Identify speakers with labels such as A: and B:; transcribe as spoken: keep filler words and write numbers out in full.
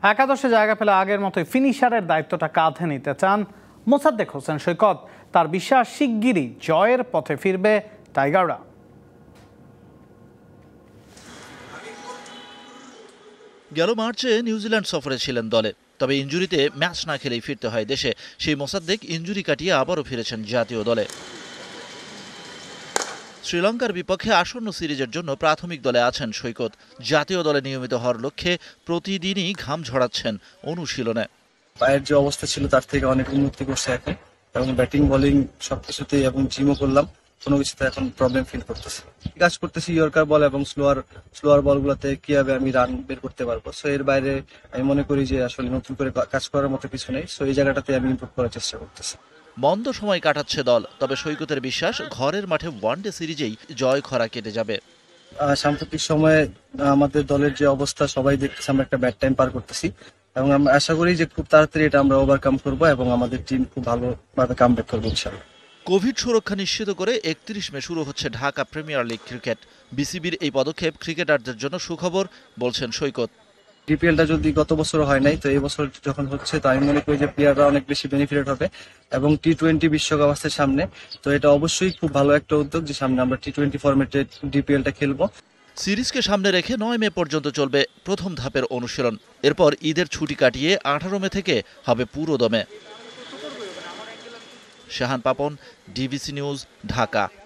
A: একাদশে জায়গা পেলে আগের মতোই ফিনিশারের দায়িত্বটা কাঁধে নিতে চান মোসাদ্দেক হোসেন সৈকত। তার বিশ্বাস শিগগিরই জয়ের পথে ফিরবে টাইগাররা।
B: গেল মার্চে নিউজিল্যান্ড সফরে ছিলেন দলে, তবে ইনজুরিতে ম্যাচ না খেলেই ফিরতে হয় দেশে। সেই মোসাদ্দেক ইনজুরি কাটিয়ে আবারও ফিরেছেন জাতীয় দলে। শ্রীলঙ্কার বিপক্ষে আসন্ন সিরিজের জন্য প্রাথমিক দলে আছেন সৈকত। জাতীয় দলে নিয়মিত হওয়ার লক্ষ্যে প্রতিদিনই ঘাম ঝরাচ্ছেন অনুশীলনে।
C: পায়ের যে অবস্থা ছিল তার থেকে অনেক উন্নতি করছে এখন, এবং ব্যাটিং বোলিং সবকিছুতেই, এবং জিমও করলাম, কোনো কিছুতে এখন প্রবলেম ফিল করতেছি। কাজ করতেছি ইয়র্কার বল এবং স্লোয়ার স্লোয়ার বলগুলোতে কিভাবে আমি রান বের করতে পারবো। সো এর বাইরে আমি মনে করি যে আসলে নতুন করে কাজ করার মতো কিছু নেই। সো এই জায়গাটাতে আমি ইমপ্রুভ করার চেষ্টা করতেছি।
B: মন্দ সময় কাটাচ্ছে দল, তবে সৈকতের বিশ্বাস ঘরের মাঠে ওয়ানডে সিরিজেই জয় খরা কেটে যাবে।
C: সাম্প্রতিক সময়ে আমাদের দলের যে অবস্থা সবাই দেখতেছে আমরা একটা ব্যাড টাইম পার করতেছি, এবং আমরা আশা করি যে খুব তাড়াতাড়ি এটা আমরা ওভারকাম করবো এবং আমাদের টিম খুব ভালোভাবে কামব্যাক করবো ইনশাআল্লাহ।
B: কোভিড সুরক্ষা নিশ্চিত করে একত্রিশ মে শুরু হচ্ছে ঢাকা প্রিমিয়ার লিগ ক্রিকেট। বিসিবির এই পদক্ষেপ ক্রিকেটারদের জন্য সুখবর বলছেন সৈকত।
C: ডিপিএলটা যদি গত বছর হয় নাই, তো এই বছর যখন হচ্ছে, তো আমি মনে করি যে প্লেয়াররা অনেক বেশি বেনিফিটেড হবে, এবং টি টোয়েন্টি বিশ্বকাপ আসছে সামনে। তো এটা অবশ্যই খুব ভালো একটা উদ্যোগ যে সামনে আমরা টি টোয়েন্টি ফরম্যাটে ডিপিএলটা খেলবো।
B: সিরিজকে সামনে রেখে নয় মে পর্যন্ত চলবে প্রথম ধাপের অনুশীলন। এরপর ঈদের ছুটি কাটিয়ে আঠারো মে থেকে হবে পুরো দমে। Shahan Papon, DBC news, Dhaka.